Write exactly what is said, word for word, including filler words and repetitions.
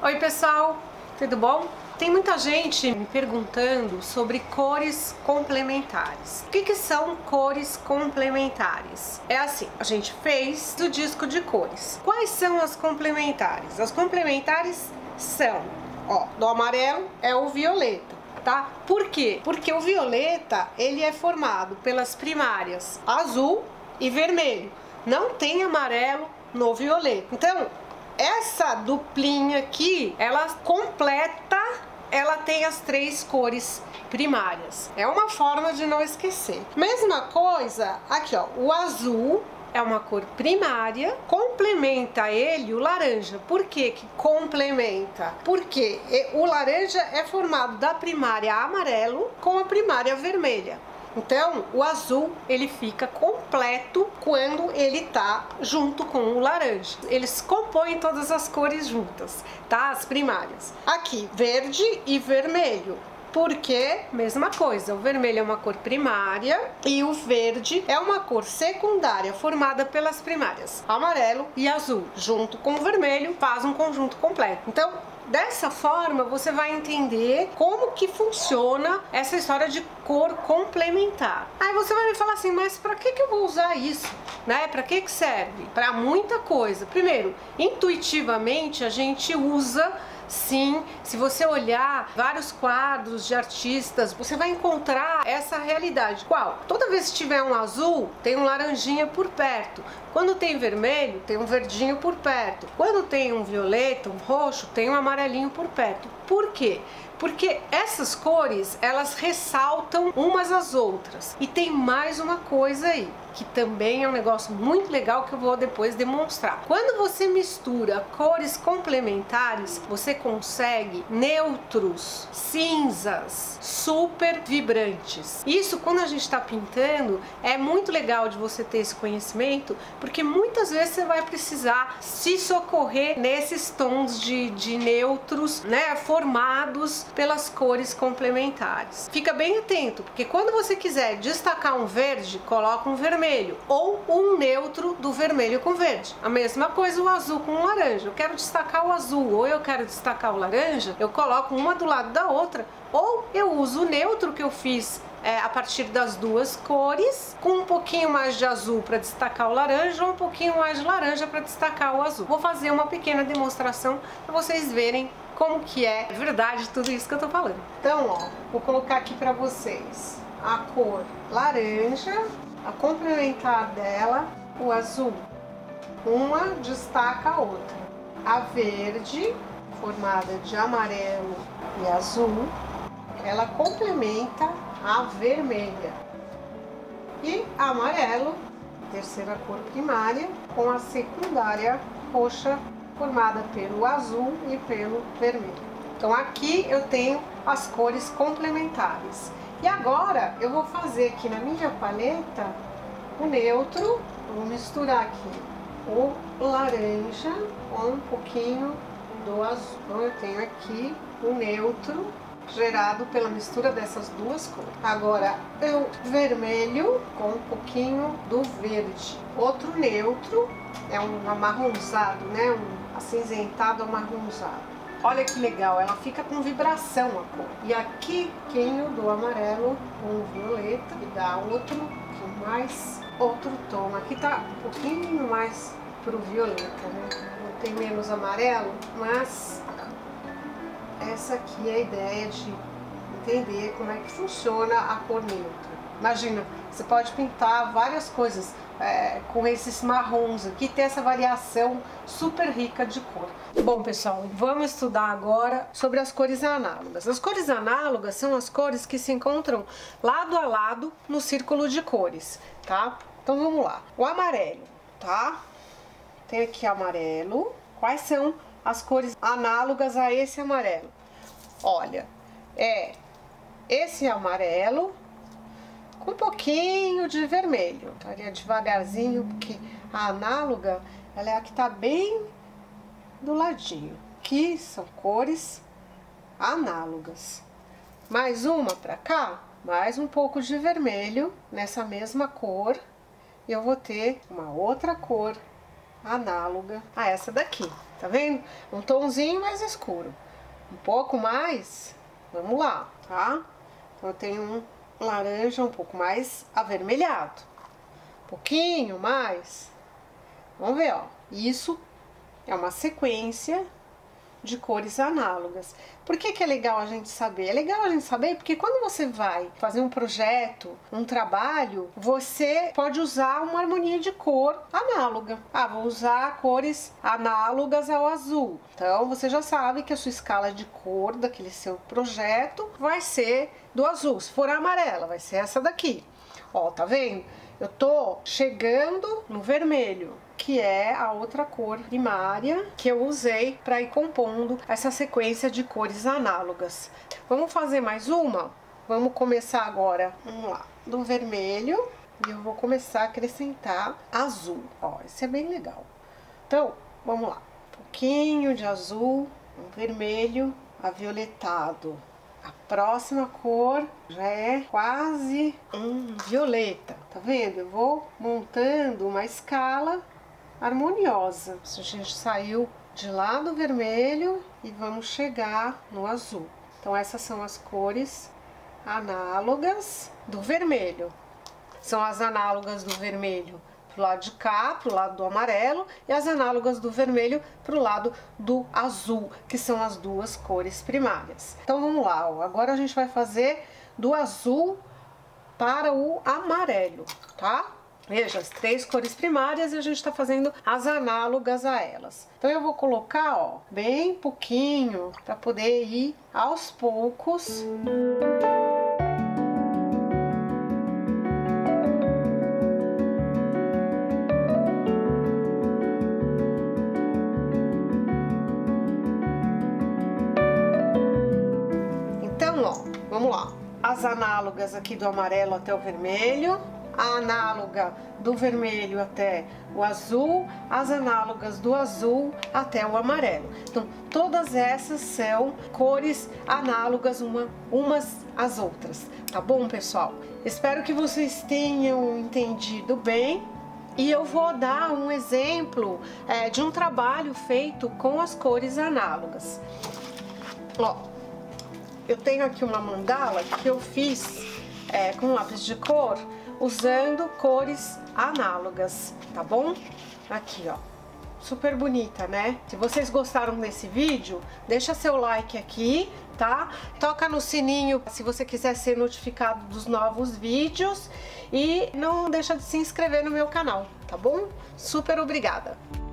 Oi pessoal, tudo bom? Tem muita gente me perguntando sobre cores complementares. O que que são cores complementares? É assim, a gente fez o disco de cores. Quais são as complementares? As complementares são, ó, do amarelo é o violeta, tá? Por quê? Porque o violeta, ele é formado pelas primárias azul e vermelho. Não tem amarelo no violeta. Então, essa duplinha aqui, ela completa, ela tem as três cores primárias. É uma forma de não esquecer. Mesma coisa aqui, ó, o azul é uma cor primária, complementa ele o laranja. Por que que complementa? Porque o laranja é formado da primária amarelo com a primária vermelha. Então, o azul, ele fica completo quando ele tá junto com o laranja. Eles compõem todas as cores juntas, tá? As primárias. Aqui, verde e vermelho. Porque, mesma coisa, o vermelho é uma cor primária e o verde é uma cor secundária formada pelas primárias amarelo e azul. Junto com o vermelho, faz um conjunto completo. Então, dessa forma, você vai entender como que funciona essa história de cor complementar. Aí você vai me falar assim, mas para que que eu vou usar isso? Né? Para que que serve? Para muita coisa. Primeiro, intuitivamente a gente usa. Sim, se você olhar vários quadros de artistas, você vai encontrar essa realidade. Qual? Toda vez que tiver um azul, tem um laranjinha por perto. Quando tem vermelho, tem um verdinho por perto. Quando tem um violeta, um roxo, tem um amarelinho por perto. Por quê? Porque essas cores, elas ressaltam umas às outras. E tem mais uma coisa aí, que também é um negócio muito legal que eu vou depois demonstrar. Quando você mistura cores complementares, você consegue neutros, cinzas, super vibrantes. Isso, quando a gente está pintando, é muito legal de você ter esse conhecimento, porque muitas vezes você vai precisar se socorrer nesses tons de, de neutros, né, formados pelas cores complementares. Fica bem atento, porque quando você quiser destacar um verde, coloca um vermelho ou um neutro do vermelho com verde. A mesma coisa o azul com o laranja. Eu quero destacar o azul ou eu quero destacar o laranja, eu coloco uma do lado da outra, ou eu uso o neutro que eu fiz é, a partir das duas cores, com um pouquinho mais de azul para destacar o laranja ou um pouquinho mais de laranja para destacar o azul. Vou fazer uma pequena demonstração para vocês verem como que é verdade tudo isso que eu tô falando. Então, ó, vou colocar aqui para vocês a cor laranja, a complementar dela, o azul. Uma destaca a outra. A verde, formada de amarelo e azul, ela complementa a vermelha. E amarelo, terceira cor primária, com a secundária roxa, formada pelo azul e pelo vermelho. Então aqui eu tenho as cores complementares. E agora eu vou fazer aqui na minha paleta o neutro. Vou misturar aqui o laranja com um pouquinho do azul. Então eu tenho aqui o neutro gerado pela mistura dessas duas cores. Agora o vermelho com um pouquinho do verde. Outro neutro é um amarronzado, né? Um acinzentado amarronzado. Olha que legal, ela fica com vibração a cor. E aqui, pouquinho do amarelo com o violeta, que dá outro, que mais outro tom. Aqui tá um pouquinho mais pro violeta, né? Não tem menos amarelo, mas essa aqui é a ideia de entender como é que funciona a cor neutra. Imagina, você pode pintar várias coisas é, com esses marrons aqui, tem essa variação super rica de cor. Bom pessoal, vamos estudar agora sobre as cores análogas. As cores análogas são as cores que se encontram lado a lado no círculo de cores, tá? Então vamos lá. O amarelo, tá? Tem aqui amarelo. Quais são as cores análogas a esse amarelo? Olha, é esse amarelo com um pouquinho de vermelho. Estaria devagarzinho, porque a análoga, ela é a que tá bem do ladinho. Aqui são cores análogas. Mais uma pra cá, mais um pouco de vermelho nessa mesma cor. E eu vou ter uma outra cor análoga a essa daqui. tá vendo? Um tomzinho mais escuro. Um pouco mais, vamos lá, tá? Então eu tenho um laranja um pouco mais avermelhado. Um pouquinho mais. Vamos ver, ó. Isso é uma sequência de cores análogas. Por que que é legal a gente saber? É legal a gente saber porque quando você vai fazer um projeto, um trabalho, você pode usar uma harmonia de cor análoga. Ah, vou usar cores análogas ao azul. Então você já sabe que a sua escala de cor daquele seu projeto vai ser do azul. Se for amarela, vai ser essa daqui. Ó, tá vendo? Eu tô chegando no vermelho, que é a outra cor primária que eu usei para ir compondo essa sequência de cores análogas. Vamos fazer mais uma? Vamos começar agora, vamos lá, do vermelho, e eu vou começar a acrescentar azul. Ó, esse é bem legal. Então, vamos lá, um pouquinho de azul, um vermelho avioletado. A próxima cor já é quase um violeta, tá vendo? Eu vou montando uma escala harmoniosa. A gente saiu de lá do vermelho e vamos chegar no azul. Então essas são as cores análogas do vermelho. São as análogas do vermelho pro lado de cá, pro lado do amarelo, e as análogas do vermelho pro lado do azul, que são as duas cores primárias. Então vamos lá, ó. Agora a gente vai fazer do azul para o amarelo, tá? Veja, as três cores primárias e a gente tá fazendo as análogas a elas. Então eu vou colocar, ó, bem pouquinho, para poder ir aos poucos. Vamos lá, as análogas aqui do amarelo até o vermelho, a análoga do vermelho até o azul, as análogas do azul até o amarelo. Então, todas essas são cores análogas uma, umas às outras, tá bom, pessoal? Espero que vocês tenham entendido bem. E eu vou dar um exemplo é, de um trabalho feito com as cores análogas. Ó, eu tenho aqui uma mandala que eu fiz é, com lápis de cor, usando cores análogas, tá bom? Aqui, ó, super bonita, né? Se vocês gostaram desse vídeo, deixa seu like aqui, tá? Toca no sininho se você quiser ser notificado dos novos vídeos e não deixa de se inscrever no meu canal, tá bom? Super obrigada!